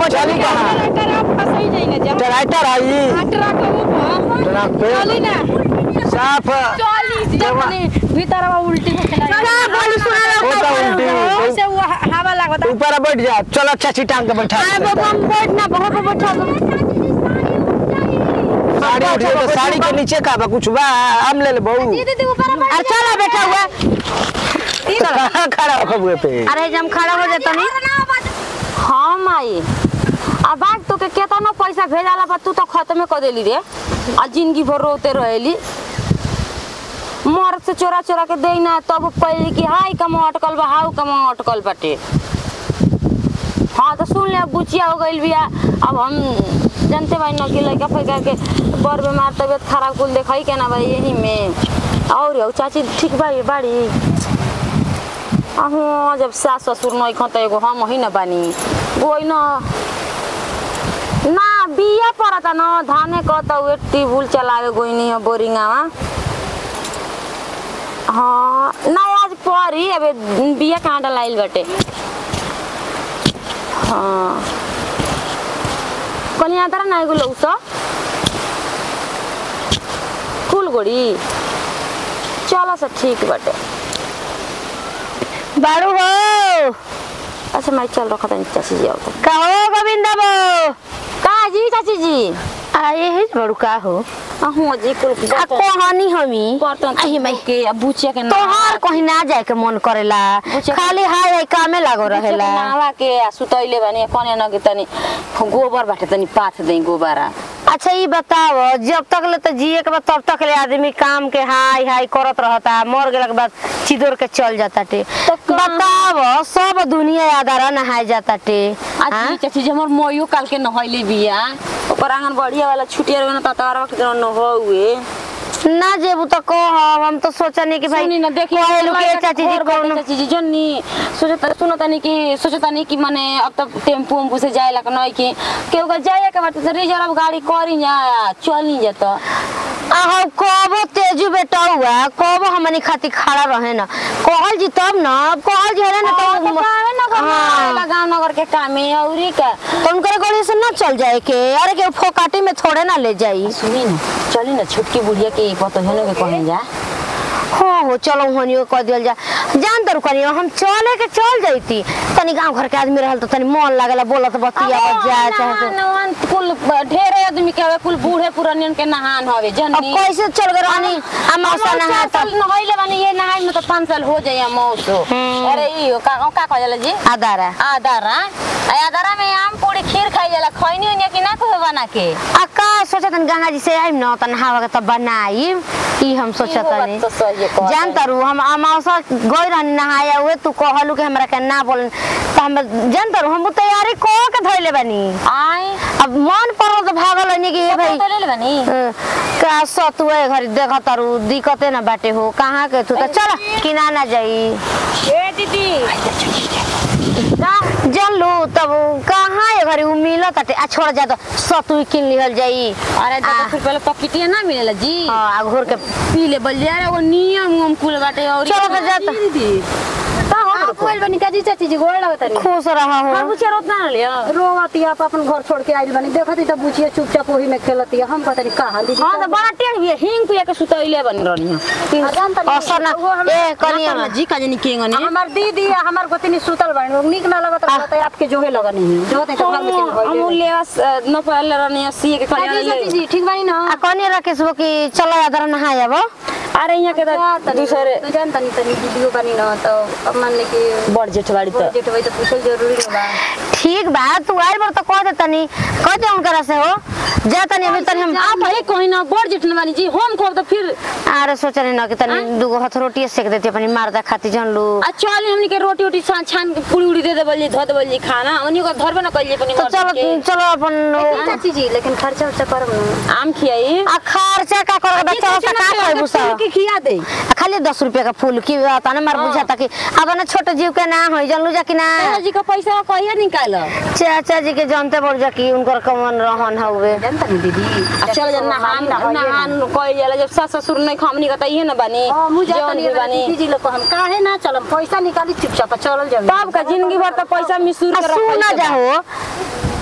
चली कहां ट्रैक्टर आई ट्रक पे चली ना साफ चली जबनी भीतर उल्टी चला बोली सुना उल्टी से हवा लागता ऊपर बैठ जा चलो चाची टांग के बैठा बाबा बैठ ना बहुत बैठा साड़ी उठी तो साड़ी के नीचे का बा कुछ बा हम ले ले बहू दीदी ऊपर बैठ चला बैठा हुआ कहां खड़ा हो कबुए पे अरे जब खड़ा हो जाता नहीं हां माई अब बात तो के केतना पैसा भेजाला बा तू तो खत्म कर देली रे आ जिंदगी भर रोते रहेली मर से चोरा चोरा के देना तब कहली कि हाय कम अटकल बा हाउ कम अटकल बाटे हां तो सुन ले बुचिया हो गइल बिया अब हम जानते भाई न कि लड़का फैका के बर बीमार तबियत खराब कुल देखई के ना भाई यही में और चाची ठीक बा ये बाड़ी अहो जब सास ससुर नहीं खत एगो हम ही न बानी कोई ना बिया परता न धाने कहता हुए टिबुल चलावे गोइनी है बोरिंगावा हाँ ना आज परी अबे बिया कहाँ डलाइल बाटे हाँ कल यहाँ तारा ना एगो लोग सा फूल गोड़ी चलो सा ठीक बाटे बारू हो अच्छा मैं चल रखा था चाची जी आओ तो कहो गोविंदा बो कहाँ जी चाची जी आए है बड़ू का हो अहू जी कुल कहानी हमी अही मैं के बुचिया के तोहार कहीं ना जाए के मन करेला खाली हाय कामे लागो रहेला नावा के सुतैले भने कने न के तनी गोबर बाटे तनी पाथ देई गोबरा अच्छा ये बताओ जब तक ले तो जिए के बाद तब तक ले आदमी काम के हाय हाय करत रहता मर गेला के बाद चिदोर के चल जाता टे बताओ सब दुनिया आधारा नहाय जाता टे अच्छा चाची हमर मोयो काल के नहइले बिया ओकर आंगन बढ़िया वाला छुटिया रहना ततारवा के न होए ना जेबू तो कह हम तो सोचनी कि भाई न देखी चाची जी कौन चाची जी जन्नी सोचता नहीं कि माने अब तक टेम्पू उम्पू से जाए लग नहीं कि केहू का जाए के बाद रिजर्व गाड़ी करी जा चली जाता आहो कबो तेजू बेटा हुआ कबो हमनी खातिर खड़ा रहे ना कहल जी तब ना कहल जी है ना तो गाँव नगर के काम है औरी का तो उनकर गाड़ी से ना चल जाए के अरे के फोकाटी में थोड़े ना ले जाई सुनी ना चली ना छुटकी बुढ़िया के पतो है के कहे जा हो चलो हनियो कह दियल जा जान दर करियो हम चले के चल जैती तनी गांव घर के आदमी रहल तो तनी मन लागला बोलत बतिया जा चाहे कुल ढेरे आदमी के कुल बूढ़े पुरानियन के नहान हवे जन्नी अब कैसे चल गए रानी अमासा नहा चल नहइले बानी ये नहाय में तो 5 साल हो जाय मौसो अरे ई का कहला जी आदारा आदारा में आम पूरी खीर खाई जाला खैनी ओनिया कि ना को बना के का सोचतन गंगा जी से आइम न तन हवा के तब बनाई ई हम सोचतनी जान तारू हम अमासा गई रहनी नहाया हुए तू कहलू के हमरा के ना बोलन त हम जान तारू हम तैयारी को के धइले बानी आय अब मन पर तो भागल नहीं कि भाई तो ले बानी का सतुए घर देख तारू दिक्कते ना बाटे हो कहां के तू त चल किना ना जाई ए दीदी जन लो तब कहां ये घरे उ मिलत ताटे आ छोड़ जा तो सतुई किन लिहल जाई अरे दादा फिर पहले पकिटिया ना मिलेला जी हां आ घर के पी ले बल जा वो नियम हम कुल बाटे और चलो के जाता दीदी का हो कोइल बनी काजी चाची जी गोड़ लगत खुश रहा हो हम बुचिया रोत ना लिया रोवती आप अपन घर छोड़ के आइल बनी देखती त बुचिया चुपचाप ओही में खेलती हम पता नहीं कहां दीदी हां तो बड़ा टेढ़ भी हिंग पिया के सुतइले बन रहनी जान त असर ना ए कनिया जी का जनी केंगने हमार दीदी हमर गोतनी सुतल बनी निक ना लगत रहत आपके जोहे लगनी जो ते घर में हम लेस न पहले रहनी सी के कल्याण चाची जी ठीक बानी ना आ कनिया रखे सो कि चलो आदर नहा जाबो अरे यहाँ के दूसरे तो जान तनी तनी वीडियो बनी ना तो अब मान ले कि बड़ जेठवाड़ी तो जेठवाड़ी तो पूछल जरूरी बा ठीक बा तू आइल बर तो कह दे तनी कह दे उनकरा से हो जा तनी अभी तनी हम आप है कोई ना बड़ जेठवाड़ी जी हम को तो फिर अरे सोचने न कि तनी दुगो हाथ रोटी सेक देती अपनी मारदा खाती जन लो अच्छा हमनी के रोटी रोटी छान के पूरी उड़ी दे देबल जी ध देबल जी खाना ओनी को धरबे न कइले पनि तो चलो चलो अपन चाची जी लेकिन खर्चा उर्चा करम ना आम खियाई आ खर्चा का कर बच्चा का कर बुसा की खिया दे खाली 10 रुपया का फूल की तना मार बुझाता कि अब ना छोटे जीव के ना होई जन लो जा कि ना जी का पैसा कहिया निकाल चाचा जी के जानते बढ़ जा कि उनकर कमन रहन हवे जानता नहीं दीदी चल जना नहान कोई जाला जब सास ससुर नहीं खामनी का तइए न बानी हां मुझे जौन भी बानी दीदी लोग हम काहे ना चलम पैसा निकाली चुपचाप चलल जावे तब का जिंदगी भर त पैसा मिसूर कर सुन ना जाओ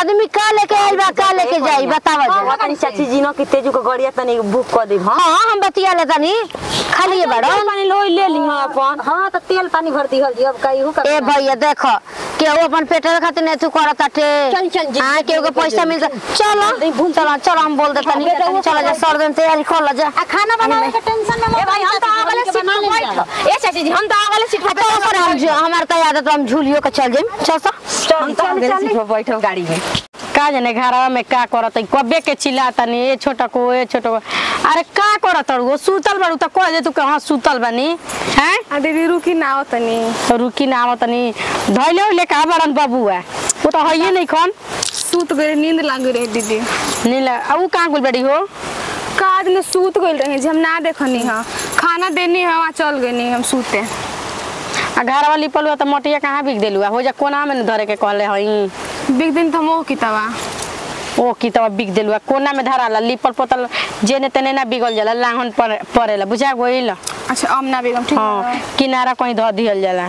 आदमी का लेके आइल बा का लेके जाई बतावा जा तनी चाची जी न कि तेजू के गड़िया तनी बुक कर दे। हां हम बतिया ले तनी खाली ये बड़ा पानी लोई ले ली अपन। हां त तेल पानी भर दिहल जी अब कईहू कर ए भैया देखो केहू अपन पेटर खातिर नहीं तू करत ताटे चल जी। हां केहू के पैसा मिलता चलो चलो हम बोल देता नहीं चलो जा सर दिन तैयारी कर ल जा खाना बनावे के टेंशन में ए भाई हम तो आगले सीट पे बैठ। ए चाची जी हम तो आगले सीट पे तो पर हम हमार त आदत हम झूलियो के चल जाई चल हम तो आगले सीट पे बैठल गाड़ी में। का जाने घरवा में का करत है कबे के चिल्लाता नहीं ए छोटा को अरे का करत हो सुतल बाड़ू त कह दे तू कहां सुतल बानी हैं आ दीदी रुकी ना आओ तनी रुकी ना आवत नहीं धइले ले का बड़न बाबूआ वो तो हइए नहीं खन सूत गए नींद लाग रही दीदी नीला अब कहां गुल बड़ी हो का दिन सूत गइल रहे जे हम ना देखनी हां खाना देनी है वहां चल गनी हम सूते आ घर वाली पलुआ त मटिया कहां बिक देलुआ हो जा कोना में धरे के कहले हई बिग दिन तो मोह किताबा ओ की तब बिक देलुआ कोना में धराला लिपल पोतल जेने तेने ना बिगल जाला लाहन परेला बुझा गइल। अच्छा अमना बेगम ठीक हां किनारा कहीं ध दिहल जाला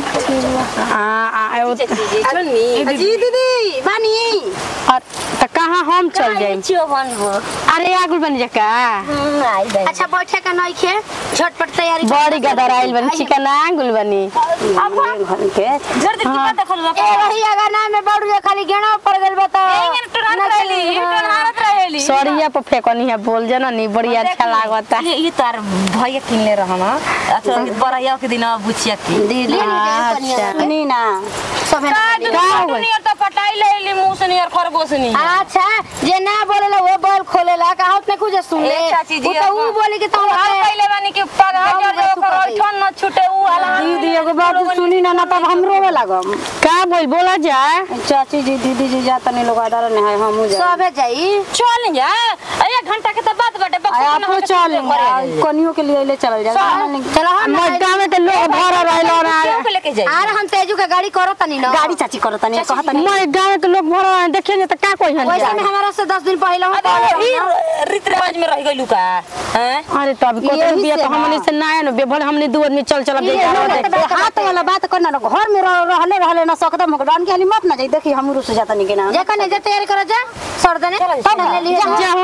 आ जी दीदी बानी और त कहां हम चल जाई चियो बनबो। अरे आगुल बन जा का आई बे। अच्छा बैठे का नहीं खे झटपट तैयारी बड़ी गदर आइल बन चिकन आगुल बनी अब घर के जल्दी टिकट देखल बा। ए वही अगना में बढ़ू खाली गेणा पड़ गेल बता एंगन टुरात रहली टुरात रहली। सरिया पे फेकनी है बोल जना नहीं बड़ी अच्छा लागता ये तार भैया किनले रहना। अच्छा बड़ाया के दिन बुचिया की नी ना सब दुनिया तो पटाई लेली मुंह से नियर खरगोश नहीं। अच्छा जे ना बोलेला वो बोल खोलेला का होत ने कुछ सुन ले ए चाची जी, वो तो वो बोली कि तुम हम पहले बानी के पगा जो कर ठन न छूटे उ वाला दीदी एगो बात सुनी ना ना तब हम रोवे लागम। का बोल बोला जाए चाची जी दीदी जी जाता नहीं लोग आडर नहीं है हमहू जा सबे जाई चल जा 1 घंटा के तो बात बाटे आपो चल कोनियो के लिए ले चल जा चलो हम मड्डा में तो लोग भर रहल और लेके जाई। आर हम तेजू के गाड़ी करो तनी ना गाड़ी चाची करो तनी कहत नहीं मैं गांव के लोग भर रहल देखे त का कोई हन वैसे में हमारा से 10 दिन पहले हो अरे रीत रिवाज में रह गइलू का हैं। अरे तब कोतर बिया तो हमने से ना है न भले हमने दो आदमी चल हाथ वाला बात करना ना घर में रहले ना सकदा मगडान के हली मत ना जाई देखी हम रुस जाता नहीं के ना जे कने जे तैयारी करो जा सर देने तब ले लिए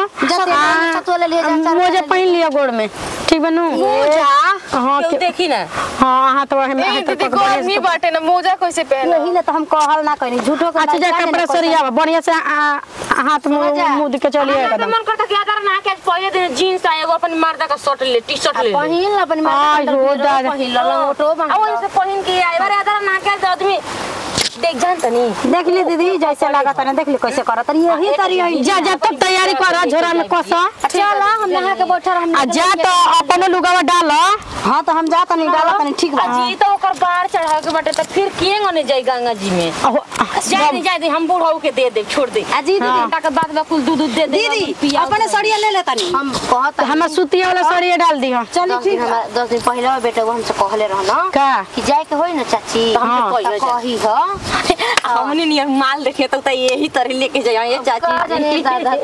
जा तो ले लिए जा मोजा पहन लिया गोड़ में ठीक बनू मोजा हां तू देखी ना हां हाथ में दीदी गर्मी बाटे ना मोजा कैसे पहन यही ले तो हम कहल ना करी झूठो के अच्छा जा कपड़ा सरिया बढ़िया से हाथ मुंह के चलिए एकदम मन करता क्या कर ना के पहले दिन जींस आ एगो अपन मर्दा का शर्ट ले टी शर्ट ले पहिन अपन आई हो दादा पहिन लंगोटो आ वही से पहिन के आए बारे आदर ना के आदमी देख जान तनी देख ली दीदी जैसे लागत है देख ली कैसे करत यही तरी जा जा तब तैयारी कर झोरा में कसा चल हम नहा के बैठल हम आ जा तो अपन लुगावा डाल हां तो हम जाता नहीं डाला तनी ठीक बा जी तो ओकर बाहर चढ़ा के बाटे त फिर केंग ने जाई गंगा जी में जाए दे हम बूढ़ाऊ के दे दे छोड़ दे अजी दीदी घंटा के बाद बकुल दूध दे दे दीदी अपने सड़िया ले ले तनी हम कहत हम सुतिया वाला सरिया डाल दी चल ठीक है 10 दिन पहले बेटा वो हमसे कहले रहना का कि जाए के होई ना चाची हाँ, कही हो हमने नियर माल देखे तो यही तरह लेके जाए ये चाची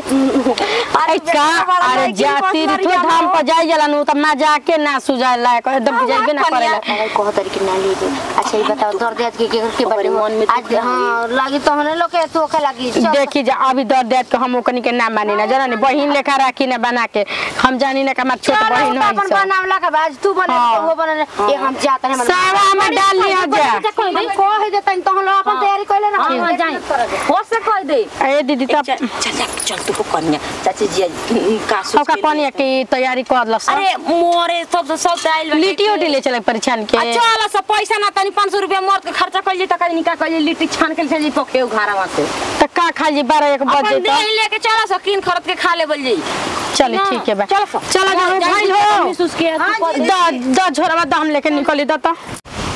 अरे का अरे जाती ऋतु धाम पर जाई जला नु त मैं जाके ना सुजाए लायक एकदम जाइबे ना करेला अरे कहत कि ना लीजिए अच्छा ये बताओ दर्द याद के बारे में मन में आज हां लागी तो हने लोग के तो के लागी देखी जा अभी दर्द देत के हम ओकनी के ना मानी ना जाना नहीं बहिन लेखा राखी ना बना के हम जानी ना कि हमार छोट बहिन है अपन बनावला के बाद तू बने वो बने ये हम जाते हैं सावा में डाल लिया जा कह देतन तो हम अपन तैयारी कइले ना हां जाई हो से कह दे ए दीदी तब चल तू को कन्या चाची जी का सोच सबका कनिया की तैयारी कर ल अरे मोरे सब आइल लिट्टी उटी ले चले परीक्षण के चल सब पैसा ना तनी 500 रुपया मर्द के खर्चा कइले त कनी का कइले लिट्टी छान के चली पके घरवा से त का खा जी 12 1 बजे अपन दे लेके चला सकीन खरीद के खा ले बोल जाई चल ठीक है बा चल जा भाई हो द झोरवा द हम लेके निकली द त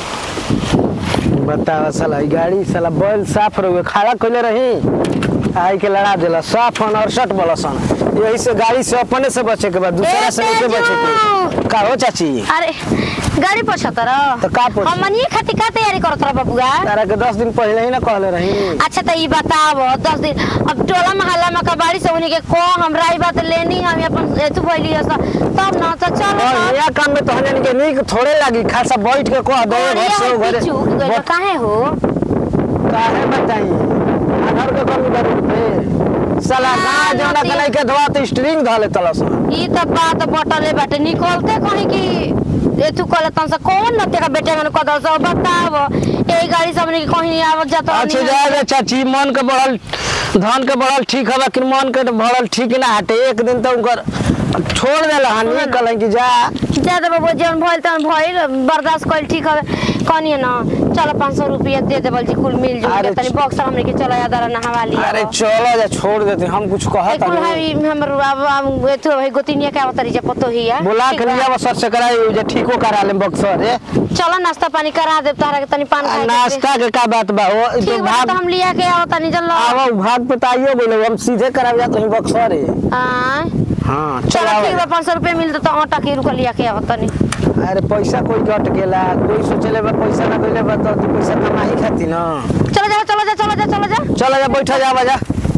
बतावा साला गाड़ी साला बैल साफ रहे खड़ा कइले रही आई के लड़ा देला साफ और 68 बलसन यही से गाड़ी से अपने से बचे के बाद दूसरा से नहीं बचे के का हो चाची अरे गाड़ी पर छतर तो का पूछ हमन ये खातिर का तैयारी करत रह बबुआ तारा के 10 दिन पहले ही ना कहले रही अच्छा तो ये बताओ 10 दिन अब टोला मोहल्ला में कबाड़ी से उन्हीं के को हमरा ई बात लेनी हम अपन एतु भइली ऐसा तब ना तो चल और या काम में तो हने के नीक थोड़े लागी खासा बैठ के कह दे घर से घरे काहे हो काहे बताई आधार के कमी बारे साला गाय जौना के नहीं के धोआ तो स्ट्रिंग धले तलस ई त बात बटले बाटे निकलते कहीं कि एथु कले तन से कौन न तेरा बेटे मन कदल से बताव ए गाड़ी से हमने कहीं आवत जात अच्छा जाए चाची मन के बढ़ल धन के बढ़ल ठीक हवा कि मन के बढ़ल ठीक ना हटे एक दिन तो उनकर छोड़ देला हनी कहले कि जा दे बाबू जन भइल तन भइल बर्दाश्त कइल ठीक हवे कनिए ना चलो 500 रुपया दे देबल जी कुल मिल जो तनी बॉक्स हमने के चला याद नहावा लिया अरे चलो जा छोड़ देते हम कुछ कहत कुल हमर अब एथु है गोतिनिया के आवतरी जे पतो हिया बोला के लिया सर से कराई जे ठीको करा ले बक्सर रे चलो नाश्ता पानी करा दे तारा के तनी पान खाए नाश्ता के का बात बा वो तो भाग हम लिया के आवतनी चल आओ भाग बताइयो बोले हम सीधे कराब जा तो बक्सर रे हां चलो ठीक बा 500 रुपया मिल तो आटा के रुक लिया के आवतनी अरे पैसा कोई कट गेला कोई सोचले बा पैसा ना देले बा तो पैसा कमाई खाती ना चलो जा बैठा जा बाजा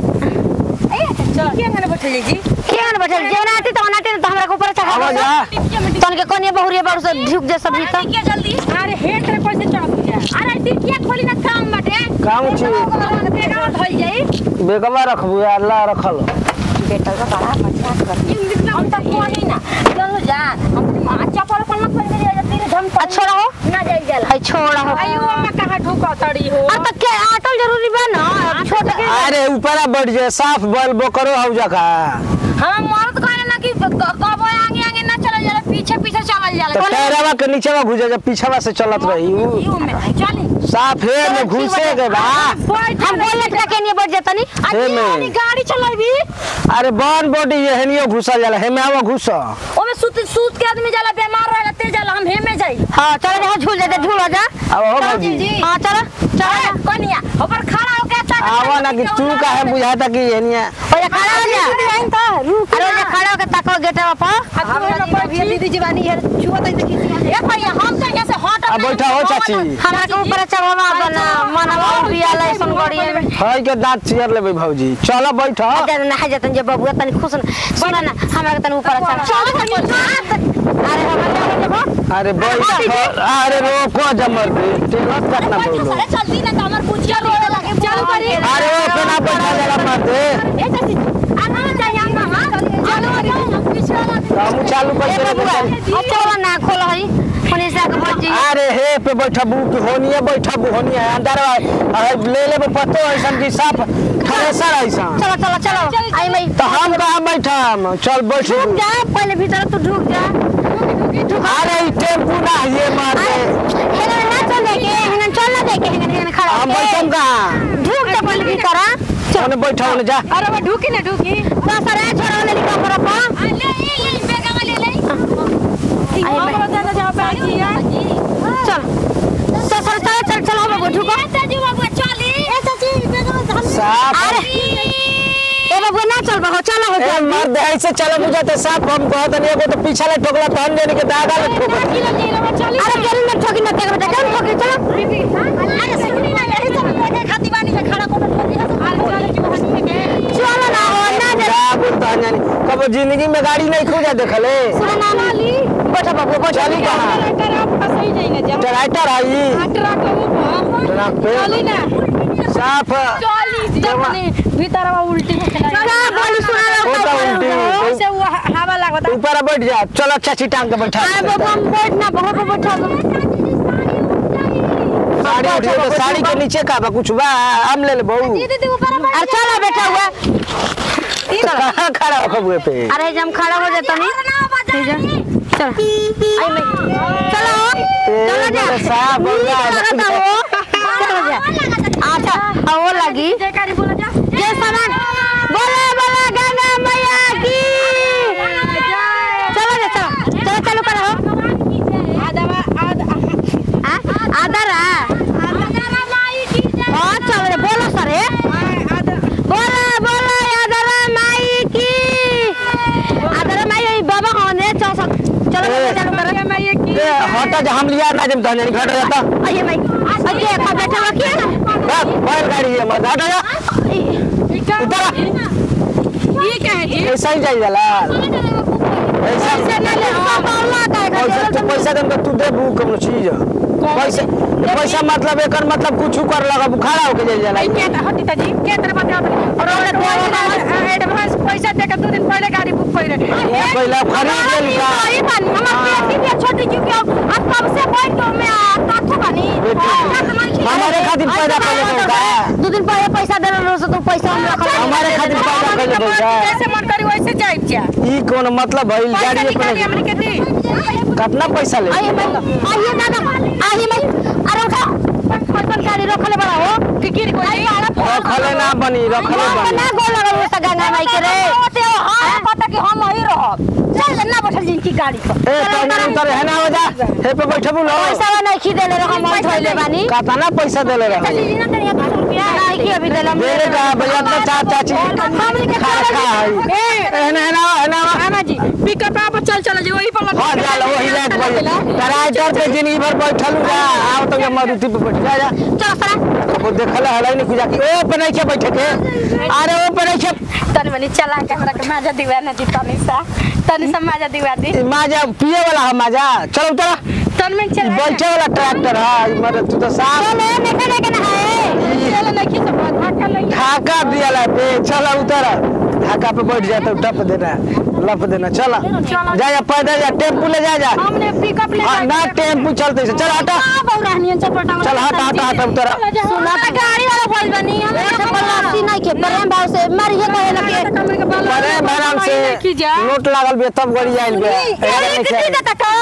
के गाने बैठल जी केहन बैठल जेनाटी तो अनाटी तो हमरा के ऊपर चढ़ा आवा जा तन के कनिया बहुरिया बारू से ढुक जे सब भीतर के जल्दी अरे हेट रे पैसे चढ़ जा अरे टिकिया खोली ना काम बाटे काम छी बेगा धइल जाई बेगवा रखबू अल्लाह रखल बेटा का बड़ा मजाक कर हम तक कोई ना चलो जा हम चप्पल पर मत पहन के तेरे धम छोड़ा हो ना जाई जाला है छोड़ा हो आयो मैं कहां ढुका तड़ी हो आ त के आटल जरूरी बा ना छोड़ के अरे ऊपर बढ़ जाए साफ बल बोकरो हो जा का हम मर्द कहले ना कि कब आगे आगे ना चल जाला पीछे पीछे चल जाला तो पैरवा के नीचेवा घुसे जा पीछेवा से चलत रही यू में चली साफ है में घुसे के बा हम बोले के नहीं बढ़ जतनी अरे गाड़ी चलाबी अरे बॉन बॉडी एहनियो घुसा जाला हेमे आवा घुस ओमे सूत के आदमी जाला बीमार रहला ते जाला हम हेमे जाई हां चल जा झूल जा झूल जा अब हो भाजी हां चल कनिया ऊपर खड़ा होके आवा ना कि तू काहे बुझाता कि एहनिया ओए खड़ा हो जा अरे ओए खड़ा होके ताको गेटवा पर दीदी जवानी है छुआ तई देखी ए भैया हम तो यहाँ से हट अब बैठा हो चाची हमरा के ऊपर चढ़वा बना मनवा पिया सन गड़िए में हाय के दांत चियर लेबे भौजी चलो बैठ जब नहा जतन जे बबुआ तनी खुश सुन ना हमरा के तनी ऊपर चढ़ अरे हम अरे बैठ अरे रोको जमर दे टेलर काटना बोलो अरे जल्दी ना कमर पूछिया रोड लगे चल करी अरे वो केना बैठा जरा मार दे ए चाची आना चाहिए आना हां चलो पिछला हम चालू कर दे अब चलो ना खोल हई फोन से के बजी अरे हे पे बैठबू कि होनिए बैठबू होनिए अंदर ले लेबे पतो ऐसन की साफ थ्रेसर ऐसन चलो आई मई तो हम कहां बैठम चल बैठ ढुक जा पहले भीतर तू ढुक जा अरे ई टेम्पू ना ये मार दे हेना ना चल देके हेना खड़ा हम बैठम कहां ढुक जा पहले भीतर ओने बैठा ओने जा अरे मैं ढूकी ना ढूकी बस अरे छोड़ा ले निकल पर अपन ले बेगा ले ले हम जाना जहां पे आई है चल चल बाबू ढुको चाची बाबू चली ए चाची बेगा साफ ए बाबू ना चल बाबू चलो हो ए मर्द ऐसे चलो बुझाते साफ हम कहत नहीं एगो तो पीछा ले ठोकला तहन देने के दागा ले ठोक अरे जल्दी में ठोकी ना तेरे बेटा चल ठोकी चलो अरे सुनी ना यही सब कोई खाती बानी से खड़ा कोनो ठोकी है चलो ना हो ना जा बोलता जानी कब जिंदगी में गाड़ी नहीं खोजा देखले सुना ना वाली बैठा बाबू बैठा चली कहां सही जाई ना जा ट्रैक्टर आई ट्रक ट्रक पे चली ना साफ चली जबने भीतर उल्टी का बोली सुना वो तो उल्टी से वो हवा लागता ऊपर बैठ जा चलो चाची टांग के बैठा अरे बाबू हम बैठना बहुत बैठा साड़ी उठिए तो साड़ी के नीचे का बा कुछ बा हम ले ले बहू दीदी ऊपर अरे चलो बैठा हुआ कहां खड़ा हो खबुए पे अरे जब खड़ा हो जाता नहीं चल आई मैं चलो चलो जा साफ बोला चलो जा अच्छा वो लगी जयकारी बोला जा जय सामान बोले बोले गंगा मैया की चलो जा चलो चालू करो आदर हां चलो बोलो सरे बोले बोले आदर माई की आदर माई बाबा होने चलो चालू करो मैया की ए हटा जा हम लिया ना जब धने घट रहता आइए भाई अरे का बैठा हुआ किया ना बैल गाड़ी है मत हटा जा उतर ये क्या है जी ऐसा ही जाई जाला ऐसा से ना ले बाबा का पैसा दम तू दे बू कौन चीज पैसा पैसा मतलब एकर मतलब कुछ कर लगा बुखारा होके जाई जाला क्या हटी ता जी क्या तेरे बात और पैसा दे के 2 दिन पहले गाड़ी बुक कइले पहले खरीद लेल का सही बानी हमर बेटी भी छोटी जी के अब कब से बैठ के में काथो बानी हमारे खातिर पैदा कर का 2 दिन पहले पैसा दे रहो तो पैसा हम रख हमारे खातिर पैदा कर का जैसे मन करी वैसे जाइब जा ई कौन मतलब भइल गाड़ी निकाली हमनी के दी कितना पैसा ले आइए दादा आइए मैं अरे उठा पैसा गाड़ी रखले बड़ा हो कि गिर कोई रखले ना बनी रखले बनी ना गोल लगल वो गंगा माई के रे हां पता कि हम वही रहब चल ना बैठल जिनकी गाड़ी पर ए तने उतर है ना वजा हे पे बैठबू लो पैसा नहीं खीदेले रह हम धइले बानी कितना पैसा देले रह नहीं की अभी देला मेरे का भैया अपना चाची खा है ना आना जी पिकअप आप चल जी वही पर हां चल वही लेट पर ड्राइवर पे जिंदगी भर बैठल जा आओ तो मारुति पे बैठ जा चल सरा वो देखल हलाई नहीं खुजा की ओ पे नहीं के बैठे के अरे ओ पे नहीं के तनी मनी चला के हमरा के माजा दिवा ना दी तनी सा माजा दिवा दी माजा पिए वाला है माजा चल उतर तन में चल बैठे वाला ट्रैक्टर है मरे तू तो साफ लेके ना है चल नहीं की सब धाका लई ढाका दिया पे चल उतर ढाका पे बैठ जा तो टप देना लप देना चल जा पैदल जा टेम्पू ले जा हमने पिकअप ले ना टेम्पू चलते से चल हटा बौरानियन चपटा चल हटा उतर सुना तो गाड़ी वाला बोल बनी हम पलासी नहीं के प्रेम भाव से मारिए कहे लगे अरे भराम से नोट लागल बे तब गड़ी आइल बे देता का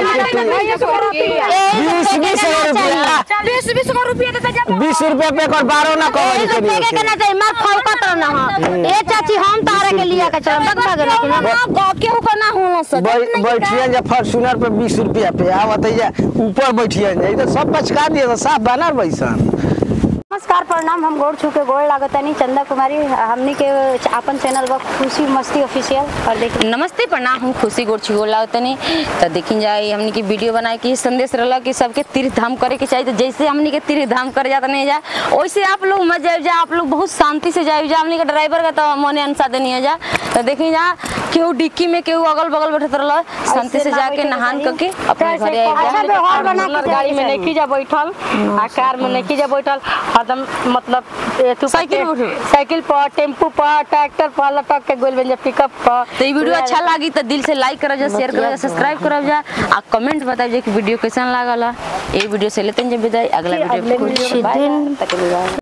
20 रुपया देता जा 20 रुपया पे कर 12 ना कवर के के ना चाहिए मार फौकत ना ए चाची हम तारे के लिए के चल बग बग ना केहू को ना होला से बैठिए जा फॉर्च्यूनर पे 20 रुपया पे आवत है ऊपर बैठिए जा इधर सब पचका दिए साफ बना बैसन नमस्कार प्रणाम हम गोड़ छू के गोड़ लागतनी चंदा कुमारी हमनी के अपन चैनल बा खुशी मस्ती ऑफिशियल और देखिए नमस्ते प्रणाम हम खुशी गोरछी गोला तनी तो देखिन जाए हमनी की वीडियो बनाए कि संदेश रहला कि सबके तीर्थ धाम करे के चाहिए तो जैसे हमनी के तीर्थ धाम करे जात नहीं जा वैसे आप लोग मत जाए जा आप लोग बहुत शांति से जाए जा हमनी के ड्राइवर का तो मने अनुसार नहीं है जा तो देखिन जा केहू डिक्की में केहू अगल बगल बैठत रहला शांति से जाके नहान करके अपने घरे आ जा गाड़ी में नहीं की जा बैठल आ कार में नहीं की जा बैठल हरदम मतलब साइकिल पर टेम्पू पर ट्रैक्टर पर लटक के गोल बन जा पिकअप पर तो ये वीडियो अच्छा लगी तो दिल से लाइक करो जा शेयर करो जा सब्सक्राइब करो जा आ कमेंट बताओ जे कि वीडियो कैसन लागल ये वीडियो से लेते हैं विदाई अगला वीडियो पे